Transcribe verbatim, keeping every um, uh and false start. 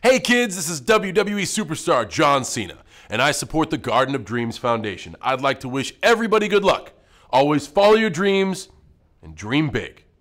Hey kids, this is W W E superstar John Cena, and I support the Garden of Dreams Foundation. I'd like to wish everybody good luck. Always follow your dreams and dream big.